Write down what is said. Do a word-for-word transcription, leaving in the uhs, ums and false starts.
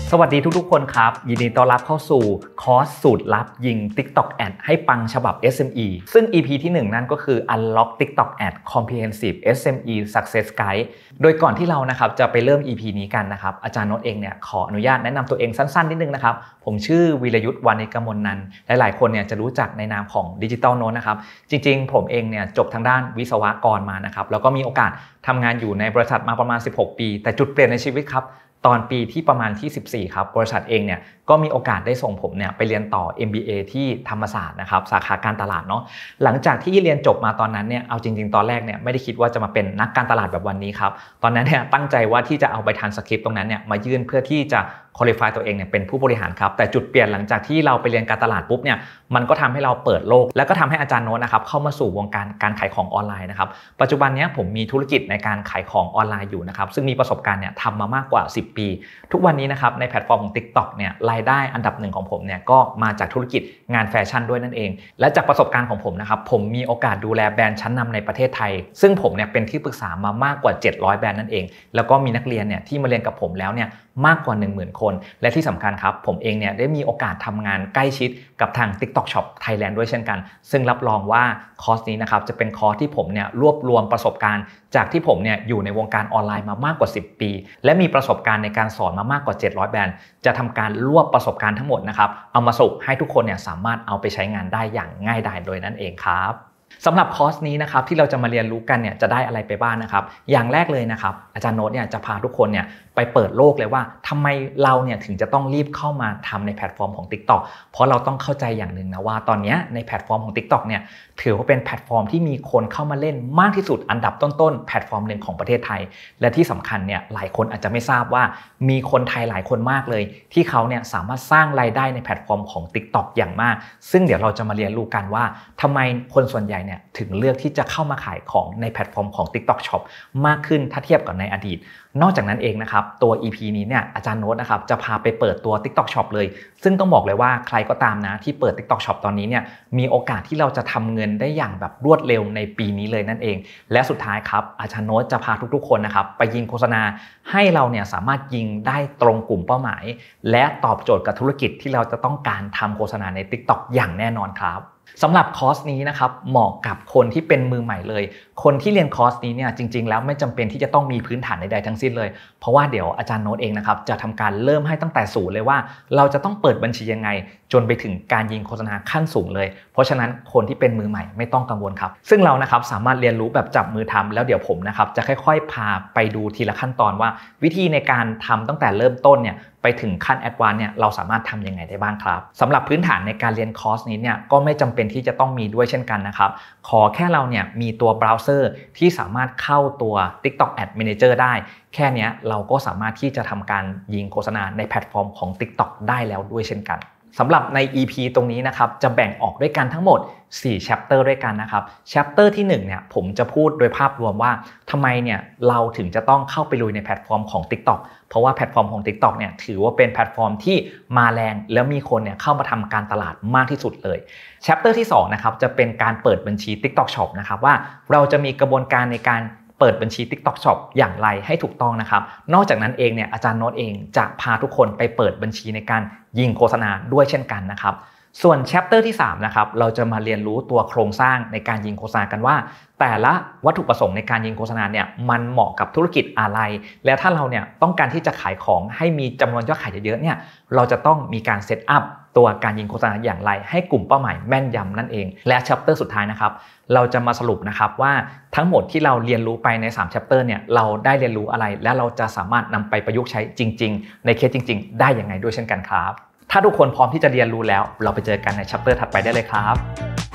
สวัสดีทุกๆคนครับยินดีต้อนรับเข้าสู่คอร์สสูตรลับยิง TikTok Ad ให้ปังฉบับ เอส เอ็ม อี ซึ่ง อี พี ที่หนึ่งนั่นก็คือ Unlock TikTok Ad Comprehensive เอส เอ็ม อี Success Guide โดยก่อนที่เรานะครับจะไปเริ่ม อี พี นี้กันนะครับอาจารย์โน้ตเองเนี่ยขออนุญาตแนะนำตัวเองสั้นๆนิดนึงนะครับผมชื่อวีรยุทธ์ วานิชกมลนันท์หลายๆคนเนี่ยจะรู้จักในนามของ Digital Note นะครับจริงๆผมเองเนี่ยจบทางด้านวิศวกรมานะครับแล้วก็มีโอกาสทำงานอยู่ในบริษัทมาประมาณสิบหกปีแต่จุดเปลี่ยนในชีวิตครับตอนปีที่ประมาณที่สิบสี่ครับบริษัทเองเนี่ยก็มีโอกาสได้ส่งผมเนี่ยไปเรียนต่อ เอ็ม บี เอ ที่ธรรมศาสตร์นะครับสาขาการตลาดเนาะหลังจากที่เรียนจบมาตอนนั้นเนี่ยเอาจริงๆตอนแรกเนี่ยไม่ได้คิดว่าจะมาเป็นนักการตลาดแบบวันนี้ครับตอนนั้นเนี่ยตั้งใจว่าที่จะเอาใบทรานสคริปต์ตรงนั้นเนี่ยมายื่นเพื่อที่จะคุริฟายตัวเองเนี่ยเป็นผู้บริหารครับแต่จุดเปลี่ยนหลังจากที่เราไปเรียนการตลาดปุ๊บเนี่ยมันก็ทำให้เราเปิดโลกแล้วก็ทำให้อาจารย์โน้ตนะครับเข้ามาสู่วงการการขายของออนไลน์นะครับปัจจุบันนี้ผมมีธุรกิจในการขายของออนไลน์อยู่นะครับซึ่งมีประสบการณ์เนี่ยทำมามากกว่าสิบปีทุกวันนี้นะครับในแพลตฟอร์มของ TikTok เนี่ยรายได้อันดับหนึ่งของผมเนี่ยก็มาจากธุรกิจงานแฟชั่นด้วยนั่นเองและจากประสบการณ์ของผมนะครับผมมีโอกาสดูแลแบรนด์ชั้นนำในประเทศไทยซึ่งผมเนี่ยเป็นที่ปรึกษามามากกว่าเจ็ดร้อยแบรนด์นั่นเองแล้วก็มีนักเรียนเนี่ยที่มาเรียนกับผมแล้วเนี่ยมากกว่า หนึ่งหมื่น คนและที่สำคัญครับผมเองเนี่ยได้มีโอกาสทำงานใกล้ชิดกับทาง TikTok Shop Thailand ด้วยเช่นกันซึ่งรับรองว่าคอร์สนี้นะครับจะเป็นคอร์สที่ผมเนี่ยรวบรวมประสบการณ์จากที่ผมเนี่ยอยู่ในวงการออนไลน์มามากกว่าสิบปีและมีประสบการณ์ในการสอนมามากกว่าเจ็ดร้อยแบรนด์จะทำการรวบประสบการณ์ทั้งหมดนะครับเอามาสรุปให้ทุกคนเนี่ยสามารถเอาไปใช้งานได้อย่างง่ายดายโดยนั่นเองครับสำหรับคอร์สนี้นะครับที่เราจะมาเรียนรู้กันเนี่ยจะได้อะไรไปบ้าง นะครับอย่างแรกเลยนะครับอาจารย์โน้ตเนี่ยจะพาทุกคนเนี่ยไปเปิดโลกเลยว่าทำไมเราเนี่ยถึงจะต้องรีบเข้ามาทำในแพลตฟอร์มของ TikTok เพราะเราต้องเข้าใจอย่างหนึ่งนะว่าตอนนี้ในแพลตฟอร์มของ TikTok เนี่ยถือว่าเป็นแพลตฟอร์มที่มีคนเข้ามาเล่นมากที่สุดอันดับต้นๆแพลตฟอร์มหนึ่งของประเทศไทยและที่สำคัญเนี่ยหลายคนอาจจะไม่ทราบว่ามีคนไทยหลายคนมากเลยที่เขาเนี่ยสามารถสร้างรายได้ในแพลตฟอร์มของ TikTok อย่างมากซึ่งเดี๋ยวเราจะมาเรียนรู้กันว่าทำไมคนส่วนใหญ่เนี่ยถึงเลือกที่จะเข้ามาขายของในแพลตฟอร์มของ TikTok Shop มากขึ้นถ้าเทียบกับในอดีตนอกจากนั้นเองนะครับตัว อี พี นี้เนี่ยอาจารย์โน้ตนะครับจะพาไปเปิดตัว TikTok Shop เลยซึ่งต้องบอกเลยว่าใครก็ตามนะที่เปิด TikTok Shop ตอนนี้เนี่ยมีโอกาสที่เราจะทำเงินได้อย่างแบบรวดเร็วในปีนี้เลยนั่นเองและสุดท้ายครับอาจารย์โน้ตจะพาทุกๆคนนะครับไปยิงโฆษณาให้เราเนี่ยสามารถยิงได้ตรงกลุ่มเป้าหมายและตอบโจทย์กับธุรกิจที่เราจะต้องการทำโฆษณาใน TikTok อย่างแน่นอนครับสำหรับคอร์สนี้นะครับเหมาะกับคนที่เป็นมือใหม่เลยคนที่เรียนคอร์สนี้เนี่ยจริงๆแล้วไม่จำเป็นที่จะต้องมีพื้นฐานใดๆทั้งสิ้นเลยเพราะว่าเดี๋ยวอาจารย์โน้ตเองนะครับจะทำการเริ่มให้ตั้งแต่ศูนย์เลยว่าเราจะต้องเปิดบัญชียังไงจนไปถึงการยิงโฆษณาขั้นสูงเลยเพราะฉะนั้นคนที่เป็นมือใหม่ไม่ต้องกังวลครับซึ่งเรานะครับสามารถเรียนรู้แบบจับมือทำแล้วเดี๋ยวผมนะครับจะค่อยๆพาไปดูทีละขั้นตอนว่าวิธีในการทำตั้งแต่เริ่มต้นเนี่ยไปถึงขั้นแอดวานซ์เนี่ยเราสามารถทำยังไงได้บ้างครับสำหรับพื้นฐานในการเรียนคอร์สนี้เนี่ยก็ไม่จำเป็นที่จะต้องมีด้วยเช่นกันนะครับขอแค่เราเนี่ยมีตัวเบราว์เซอร์ที่สามารถเข้าตัว TikTok Ad Manager ได้แค่นี้เราก็สามารถที่จะทำการยิงโฆษณาในแพลตฟอร์มของ TikTok ได้แล้วด้วยเช่นกันสำหรับใน อี พี ตรงนี้นะครับจะแบ่งออกด้วยกันทั้งหมดสี่ chapter ด้วยกันนะครับ chapter ที่หนึ่งเนี่ยผมจะพูดโดยภาพรวมว่าทำไมเนี่ยเราถึงจะต้องเข้าไปลุยในแพลตฟอร์มของ TikTok เพราะว่าแพลตฟอร์มของ TikTok เนี่ยถือว่าเป็นแพลตฟอร์มที่มาแรงแล้วมีคนเนี่ยเข้ามาทำการตลาดมากที่สุดเลย chapter ที่สองนะครับจะเป็นการเปิดบัญชี TikTok Shop นะครับว่าเราจะมีกระบวนการในการเปิดบัญชี TikTok Shop อย่างไรให้ถูกต้องนะครับนอกจากนั้นเองเนี่ยอาจารย์โน้ตเองจะพาทุกคนไปเปิดบัญชีในการยิงโฆษณาด้วยเช่นกันนะครับส่วน chapter ที่สามนะครับเราจะมาเรียนรู้ตัวโครงสร้างในการยิงโฆษณากันว่าแต่ละวัตถุประสงค์ในการยิงโฆษณาเนี่ยมันเหมาะกับธุรกิจอะไรและถ้าเราเนี่ยต้องการที่จะขายของให้มีจำนวนยอดขายเยอะๆเนี่ยเราจะต้องมีการเซตอัพตัวการยิงโฆษณาอย่างไรให้กลุ่มเป้าหมายแม่นยำนั่นเองและ chapter สุดท้ายนะครับเราจะมาสรุปนะครับว่าทั้งหมดที่เราเรียนรู้ไปในสาม chapter เนี่ยเราได้เรียนรู้อะไรและเราจะสามารถนำไปประยุกต์ใช้จริงๆในเคสจริงๆได้อย่างไรด้วยเช่นกันครับถ้าทุกคนพร้อมที่จะเรียนรู้แล้วเราไปเจอกันใน chapter ถัดไปได้เลยครับ